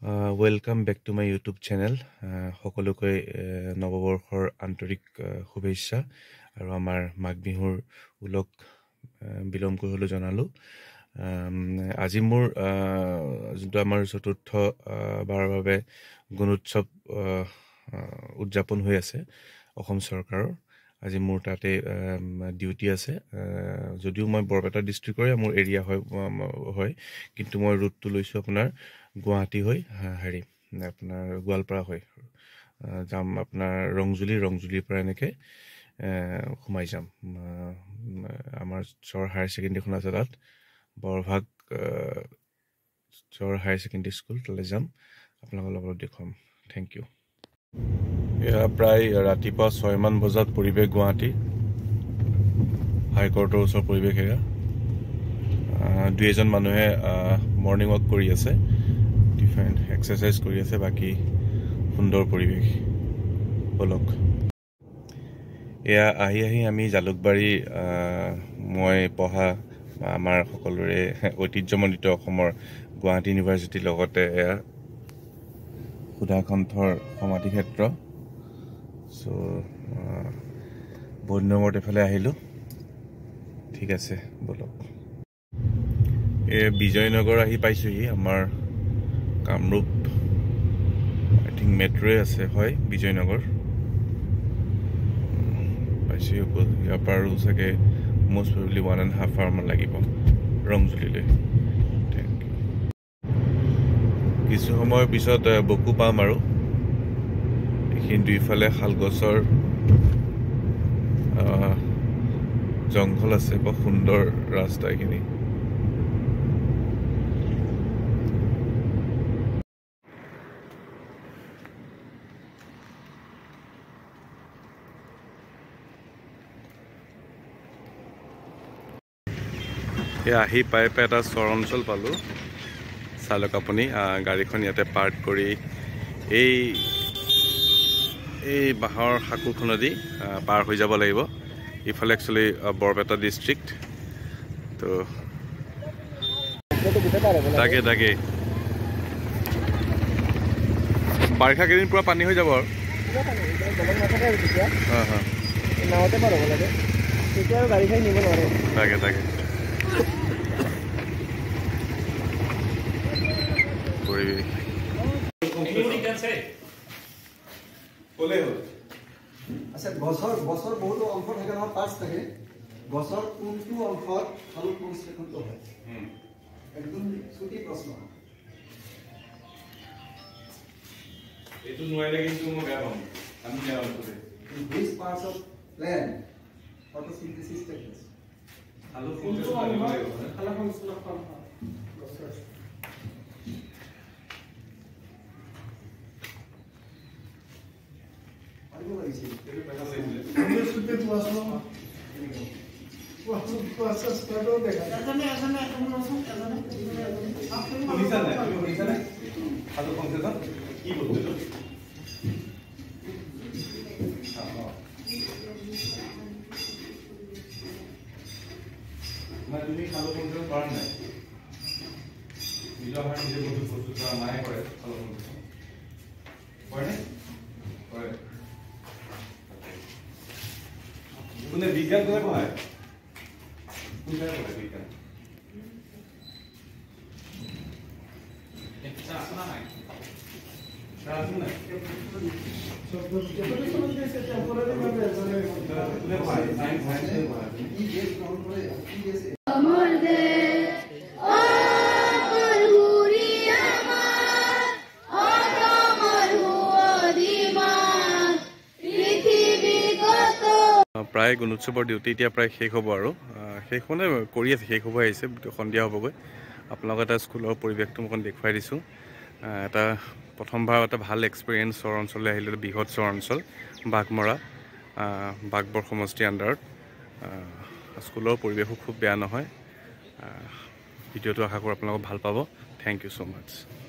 Welcome back to my YouTube channel. সকলোকে নৱবৰ্ষৰ আন্তৰিক শুভেচ্ছা আৰু আমাৰ মাঘ বিহুৰ উলক বিলম কৰি হলো জনালো। আজি মোৰ যোনটো আমাৰ চতুৰ্থ বাৰৰ বাবে গুণোৎসৱ উদযাপন হৈ আছে অসম চৰকাৰৰ। আজি মোৰ তাতে ডিউটি আছে, যদিও মই বৰপেটা ডিষ্ট্ৰিক্টৰে মোৰ এৰিয়া হয়, কিন্তু মই ৰুটটো লৈছোঁ আপোনাৰ গুৱাহাটী হৈ আপোনাৰ গোৱালপাৰা হৈ যাম, আপোনাৰ ৰংজুলিৰ পৰা এনেকৈ সোমাই যাম। আমাৰ চৰ হায়াৰ ছেকেণ্ডেৰীখন আছে, তাত বৰভাগ চৰ হায়াৰ ছেকেণ্ডেৰী স্কুল, তালৈ যাম, আপোনালোকৰ লগত দেখুৱাম। Thank you. এয়া প্ৰায় ৰাতিপুৱা 6মান বজাত পৰিৱেশ গুৱাহাটী হাইকোৰ্টৰ ওচৰ পৰিৱেশ। এয়া 2-এজন মানুহে মৰ্ণিং ৱাক কৰি আছে, ডিফাৰেণ্ট এক্সাৰচাইজ কৰি আছে, বাকী সুন্দৰ পৰিৱেশ। বলক। এয়া আহি আমি জালুকবাৰী মই পঢ়া আমাৰ সকলোৰে ঐতিহ্যমণ্ডিত অসমৰ গুৱাহাটী ইউনিভাৰ্চিটিৰ লগতে এয়া সুধাকণ্ঠৰ সমাধি ক্ষেত্ৰ। চ' বহুত দিনৰ মূৰত এফালে আহিলোঁ। ঠিক আছে, বলক। বিজয়নগৰ আহি পাইছোঁহি। আমাৰ কামৰূপ আই থিংক মেট্ৰ'য়ে আছে, হয়, বিজয়নগৰ পাইছোঁহি। ইয়াৰ পৰা আৰু চাগে মষ্ট প্ৰবেবলি 1.5 hour মান লাগিব ৰংজুলিলৈ। Thank U. কিছু সময়ৰ পিছত বকু পাম আৰু এইখিনি দুইফালে শালগছৰ জংঘল আছে, বৰ সুন্দৰ ৰাস্তা এইখিনি। আহি পাই এটা চৰ অঞ্চল পালোঁ। চালক আপুনি গাড়ীখন ইয়াতে পাৰ্ক কৰি এই বাঁহৰ সাঁকোখনেদি পাৰ হৈ যাব লাগিব। ইফালে একচুৱেলি বৰপেটা ডিষ্ট্ৰিক্ট। তো তাকে বাৰিষা কেইদিন পুৰা পানী হৈ যাব আৰু তাকে পৰিৱেশ। আচ্ছা, গছৰ বহুতো অংশ থাকে নহয়, পাৰ্টছ থাকে। গছৰ কোনটো অংশত শালুক সংশ্লেষণটো হয়? একদম ছুটি প্ৰশ্ন। এইটো নোৱাৰিলে কিন্তু মই বেয়া পাম। আমি বেয়া পাম। Which parts of plant photosynthesis takes place? শালুক সংশ্লেষণ গছৰ তুমি খালো কোনটো কৰা নাই, নিজৰ হাত নিজে বস্তু প্ৰস্তুত কৰা মায়ে কৰে। খালো কৰে কোনে বিজ্ঞান কোনে পঢ়ায়? কোনে পঢ়ায় বিজ্ঞান? প্ৰায় গুণোৎসৱৰ ডিউটি এতিয়া প্ৰায় শেষ হ'ব আৰু শেষ মানে কৰি আছে, শেষ হ'ব আহিছে, সন্ধিয়া হ'বগৈ। আপোনালোকক এটা স্কুলৰ পৰিৱেশটো মই দেখুৱাই দিছোঁ। এটা প্ৰথমবাৰ এটা ভাল এক্সপিৰিয়েঞ্চ চৰ অঞ্চললৈ আহিলে, বৃহৎ চৰ অঞ্চল বাঘমৰা বাঘবৰ সমষ্টিৰ আণ্ডাৰত। স্কুলৰ পৰিৱেশো খুব বেয়া নহয়। ভিডিঅ'টো আশা কৰোঁ আপোনালোকক ভাল পাব। Thank you so' much.